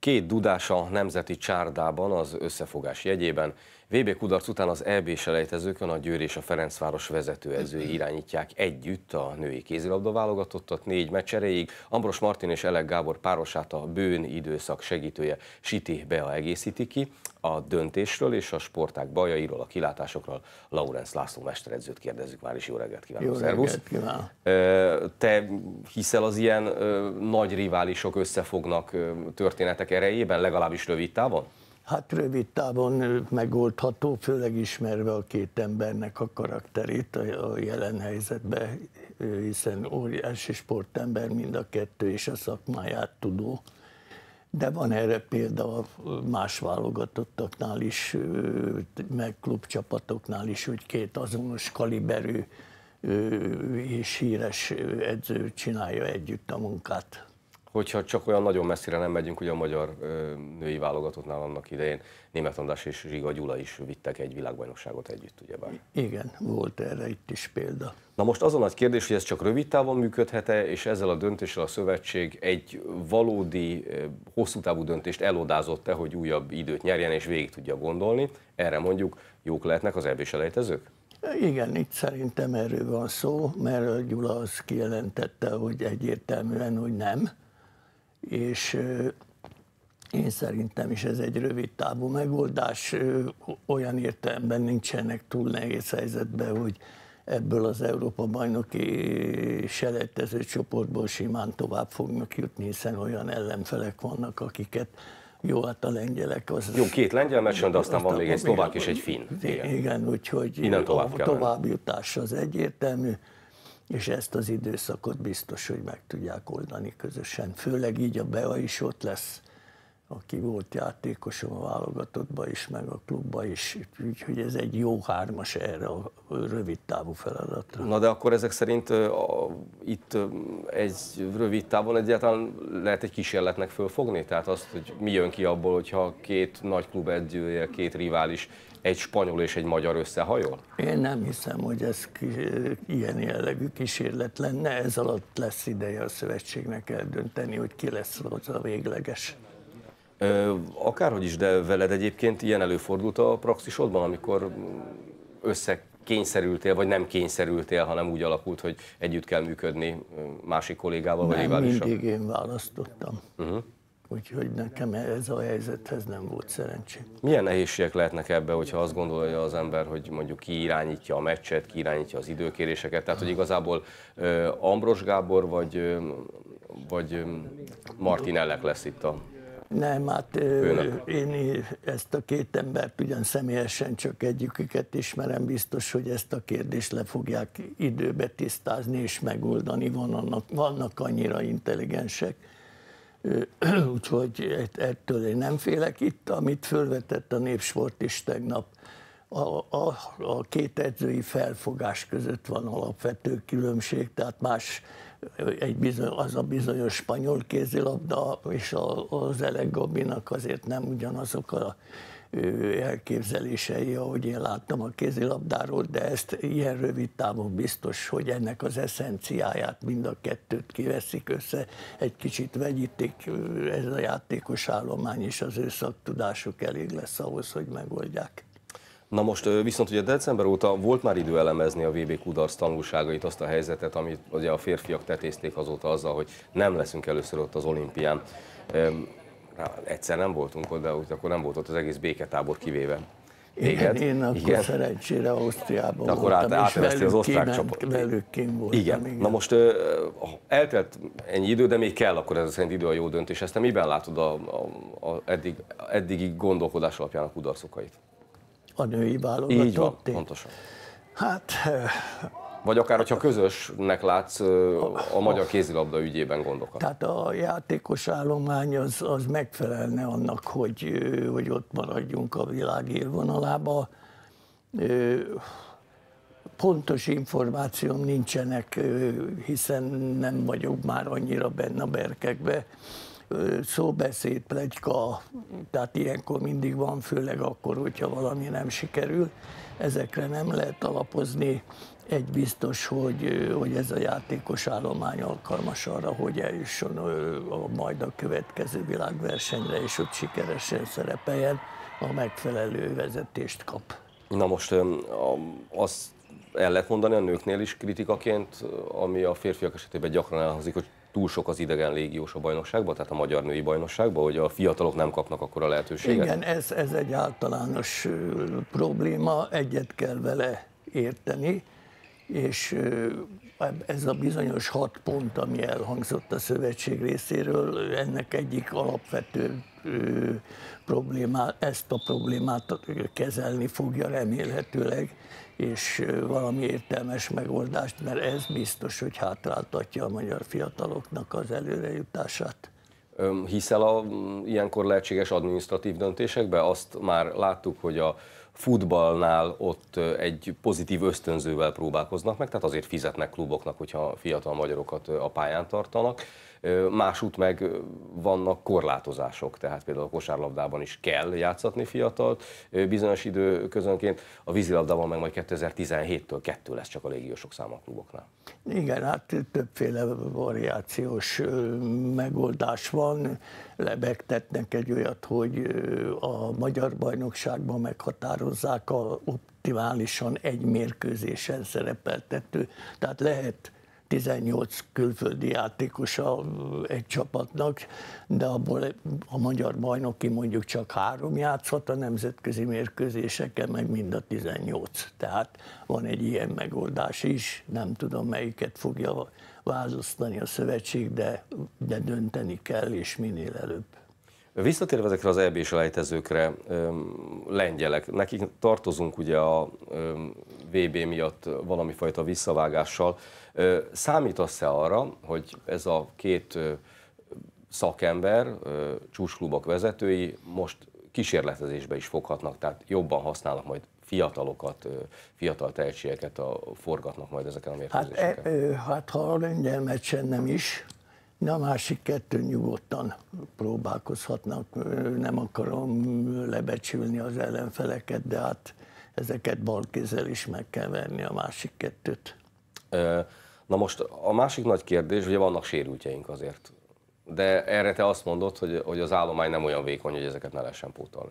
Két dudás a nemzeti csárdában az összefogás jegyében. VB kudarc után az EB-selejtezőkön a Győr és a Ferencváros vezetőedzői irányítják együtt a női kézilabda válogatottat 4 meccs erejéig. Ambros Martin és Elek Gábor párosát a bőn időszak segítője Siti Bea egészíti ki. A döntésről és a sportág bajairól, a kilátásokról Laurenz László mesteredzőt kérdezzük már is. Jó reggelt kívánok! Jó reggelt kívánok! Te hiszel az ilyen nagy riválisok összefognak történetek erejében, legalábbis rövid távon? Hát rövid távon megoldható, főleg ismerve a két embernek a karakterét a jelen helyzetben, hiszen óriási sportember mind a kettő, és a szakmáját tudó. De van erre példa más válogatottaknál is, meg klubcsapatoknál is, hogy két azonos kaliberű és híres edző csinálja együtt a munkát. Hogyha csak olyan nagyon messzire nem megyünk, ugye a magyar női válogatottnál annak idején Németh András és Zsiga Gyula is vittek egy világbajnokságot együtt, ugyebár. Igen, volt erre itt is példa. Na most az a nagy kérdés, hogy ez csak rövid távon működhet-e, és ezzel a döntéssel a szövetség egy valódi, hosszú távú döntést elodázott-e, hogy újabb időt nyerjen és végig tudja gondolni. Erre mondjuk jók lehetnek az EB-selejtezők? Igen, itt szerintem erről van szó, mert Gyula azt kijelentette, hogy egyértelműen, hogy nem. És én szerintem is ez egy rövid távú megoldás, olyan értelemben nincsenek túl nehéz helyzetben, hogy ebből az Európa-bajnoki selejtező csoportból simán tovább fognak jutni, hiszen olyan ellenfelek vannak, akiket jó, hát a lengyelek az... Jó, 2 lengyel meccsen, de aztán van még egy szlovák és egy finn. Igen, úgyhogy a továbbjutás az egyértelmű, és ezt az időszakot biztos, hogy meg tudják oldani közösen. Főleg így a Bea is ott lesz, aki volt játékosom a válogatottban is, meg a klubban is. Úgyhogy ez egy jó hármas erre a rövid távú feladatra. Na de akkor ezek szerint itt egy rövid távon egyáltalán lehet egy kísérletnek fölfogni? Tehát azt, hogy mi jön ki abból, hogyha 2 nagy klub edzője, 2 rivális, egy spanyol és egy magyar összehajol? Én nem hiszem, hogy ez ilyen jellegű kísérlet lenne. Ez alatt lesz ideje a szövetségnek eldönteni, hogy ki lesz az a végleges. Akárhogy is, de veled egyébként ilyen előfordult a praxisodban, amikor összekényszerültél, vagy nem kényszerültél, hanem úgy alakult, hogy együtt kell működni másik kollégával, vagy riválissal? Mindig én választottam. Úgyhogy nekem ez a helyzethez nem volt szerencsém. Milyen nehézségek lehetnek ebbe, hogyha azt gondolja az ember, hogy mondjuk ki irányítja a meccset, ki irányítja az időkéréseket, tehát hogy igazából Ambros Gábor vagy Martin Elek lesz itt a... Nem, hát én ezt a 2 embert ugyan személyesen csak egyiküket ismerem, biztos, hogy ezt a kérdést le fogják időbe tisztázni és megoldani, vannak annyira intelligensek. Úgyhogy ettől én nem félek. Itt, amit fölvetett a Népsport is tegnap, a 2 edzői felfogás között van alapvető különbség, tehát más az a bizonyos spanyol kézilabda és az Elek Gabinak azért nem ugyanazok a elképzelései, ahogy én láttam a kézilabdáról, de ezt ilyen rövid távon biztos, hogy ennek az eszenciáját mind a kettőt kiveszik össze, egy kicsit vegyítik, ez a játékos állomány és az ő szaktudásuk elég lesz ahhoz, hogy megoldják. Na most viszont ugye december óta volt már idő elemezni a VB kudarc tanulságait, azt a helyzetet, amit ugye a férfiak tetézték azóta azzal, hogy nem leszünk először ott az olimpián. Egyszer nem voltunk ott, de akkor nem volt ott az egész béketábor kivéve. Én akkor szerencsére Ausztriában voltam, akkor átvesztél az osztrák csapat. Velük kint voltam. Igen. Na most eltelt ennyi idő, de még kell akkor ez szerint idő a jó döntés. Ezt te miben látod eddigi gondolkodás alapján a kudarcokait? A női válogatott? Így van, pontosan. Hát... Vagy akár, hogyha közösnek látsz a magyar kézilabda ügyében gondokat. Tehát a játékos állomány az megfelelne annak, hogy ott maradjunk a világ élvonalába. Pontos információm nincsenek, hiszen nem vagyok már annyira benne a berkekbe. Szóbeszéd, pletyka, tehát ilyenkor mindig van, főleg akkor, hogyha valami nem sikerül. Ezekre nem lehet alapozni. egy biztos, hogy ez a játékos állomány alkalmas arra, hogy eljusson majd a következő világversenyre, és ott sikeresen szerepeljen, a megfelelő vezetést kap. Na most azt el lehet mondani a nőknél is kritikaként, ami a férfiak esetében gyakran elhangzik, hogy túl sok az idegen légiós a bajnokságban, tehát a magyar női bajnokságban, hogy a fiatalok nem kapnak akkora lehetőséget? Igen, ez egy általános probléma, egyet kell vele érteni, és ez a bizonyos 6 pont, ami elhangzott a szövetség részéről, ennek egyik alapvető ezt a problémát kezelni fogja remélhetőleg, és valami értelmes megoldást, mert ez biztos, hogy hátráltatja a magyar fiataloknak az előrejutását. Hiszel a ilyenkor lehetséges adminisztratív döntésekbe? Azt már láttuk, hogy a futballnál ott egy pozitív ösztönzővel próbálkoznak meg, tehát azért fizetnek kluboknak, hogyha fiatal magyarokat a pályán tartanak. Másút meg vannak korlátozások, tehát például a kosárlabdában is kell játszatni fiatalt bizonyos időközönként, a vízilabdában meg majd 2017-től 2 lesz csak a légiósok száma a kluboknál. Igen, hát többféle variációs megoldás van. Lebegtetnek egy olyat, hogy a magyar bajnokságban meghatározzák a optimálisan egy mérkőzésen szerepeltető. Tehát lehet 18 külföldi játékosa egy csapatnak, de abból a magyar bajnoki mondjuk csak 3 játszhat, a nemzetközi mérkőzéseken meg mind a 18. Tehát van egy ilyen megoldás is, nem tudom melyiket fogja választani a szövetség, de dönteni kell, és minél előbb. Visszatérve ezekre az EB-s elejtezőkre, lengyelek, nekik tartozunk ugye a VB miatt valami fajta visszavágással. Számítasz-e arra, hogy ez a 2 szakember, csúcsklubok vezetői most kísérletezésbe is foghatnak, tehát jobban használnak majd fiatalokat, fiatal tehetségeket, forgatnak majd ezeken a mérkőzéseken? Hát ha a lengyel meccsen nem is, de a másik 2 nyugodtan próbálkozhatnak. Nem akarom lebecsülni az ellenfeleket, de hát ezeket balkézzel is meg kell verni, a másik 2-t. Na most a másik nagy kérdés, ugye vannak sérültjeink azért, de erre te azt mondod, hogy az állomány nem olyan vékony, hogy ezeket ne lehessen pótolni.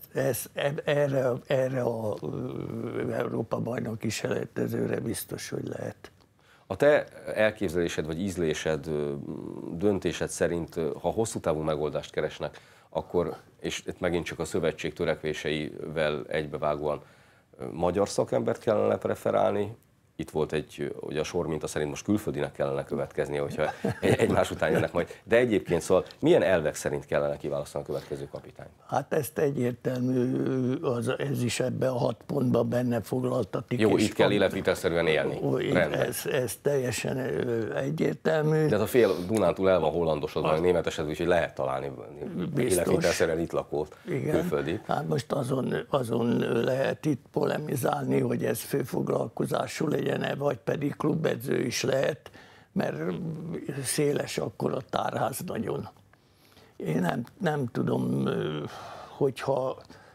Erre a Európa-bajnoki selejtezőre biztos, hogy lehet. A te elképzelésed vagy ízlésed, döntésed szerint, ha hosszú távú megoldást keresnek, akkor, és itt megint csak a szövetség törekvéseivel egybevágóan, magyar szakembert kellene preferálni, itt volt ugye a sor minta szerint most külföldinek kellene következnie, hogyha egymás után jönnek majd. De egyébként szóval milyen elvek szerint kellene kiválasztani a következő kapitányt? Hát ezt egyértelmű, ez is ebbe a 6 pontban benne foglaltatik. Jó, itt kell életvitelszerűen élni. Ez teljesen egyértelmű. De hát a fél Dunántúl el van hollandosodva, meg németesedve, úgyhogy lehet találni életvitelszerűen itt lakót, külföldi. Hát most azon lehet itt polemizálni, hogy ez főfoglalkozású legyen-e, vagy pedig klubedző is lehet, mert széles akkor a tárház nagyon. Én nem tudom, hogyha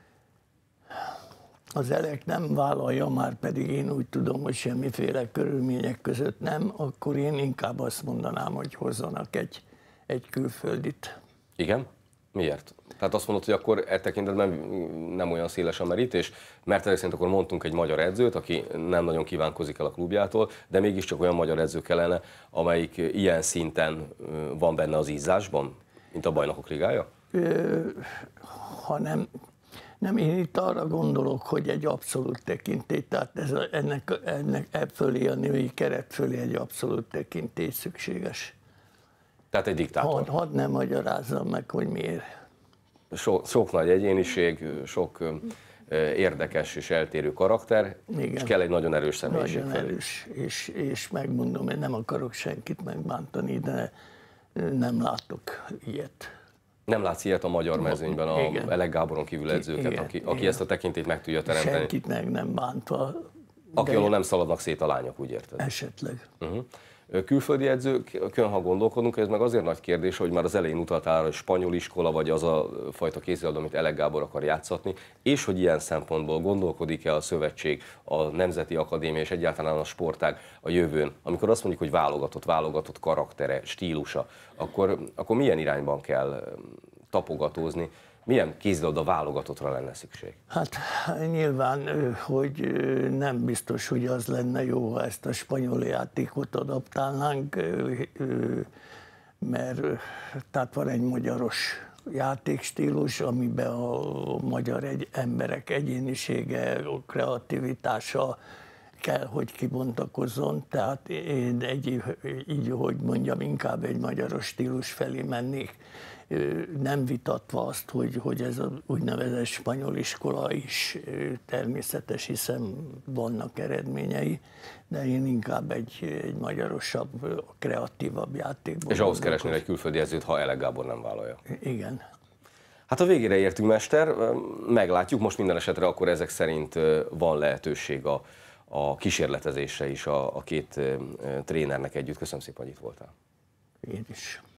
az Elek nem vállalja, már pedig én úgy tudom, hogy semmiféle körülmények között nem, akkor én inkább azt mondanám, hogy hozzanak egy külföldit. Igen? Miért? Tehát azt mondod, hogy akkor e tekintetben nem olyan széles a merítés, mert ezek szerint akkor mondtunk egy magyar edzőt, aki nem nagyon kívánkozik el a klubjától, de mégiscsak olyan magyar edző kellene, amelyik ilyen szinten van benne az ízásban, mint a Bajnokok Ligája? Nem, én itt arra gondolok, hogy egy abszolút tekintély, tehát ennek fölé, a női keret fölé egy abszolút tekintély szükséges. Tehát egy diktátor. Hadd nem magyarázzam meg, hogy miért. Sok nagy egyéniség, sok érdekes és eltérő karakter, igen. És kell egy nagyon erős személyiség. Nagyon erős, és megmondom, én nem akarok senkit megbántani, de nem látok ilyet. Nem látsz ilyet a magyar mezőnyben, a Elek Gáboron kívül edzőket, aki ezt a tekintélyt meg tudja teremteni? Senkit meg nem bántva. Aki alól nem szaladnak szét a lányok, úgy érted? Esetleg. Külföldi edzőkön, ha gondolkodunk, ez meg azért nagy kérdés, hogy már az elején utaltál, hogy spanyol iskola, vagy az a fajta kézilabda, amit Elek Gábor akar játszatni, és hogy ilyen szempontból gondolkodik-e a szövetség, a Nemzeti Akadémia és egyáltalán a sportág a jövőn, amikor azt mondjuk, hogy válogatott karaktere, stílusa, akkor milyen irányban kell tapogatózni, milyen kézilabda válogatottra lenne szükség? Hát nyilván, hogy nem biztos, hogy az lenne jó, ha ezt a spanyol játékot adaptálnánk, mert tehát van egy magyaros játékstílus, amiben a magyar emberek egyénisége, kreativitása kell, hogy kibontakozzon, tehát én így, hogy mondjam, inkább egy magyaros stílus felé mennék, nem vitatva azt, hogy ez az úgynevezett spanyol iskola is természetes, hiszen vannak eredményei, de én inkább egy magyarosabb, kreatívabb játékban. És ahhoz keresnél egy külföldi edzőt, ha Elek Gábor nem vállalja. Igen. Hát a végére értünk, mester, meglátjuk, most minden esetre akkor ezek szerint van lehetőség a kísérletezésre is a két trénernek együtt. Köszönöm szépen, hogy itt voltál. Én is.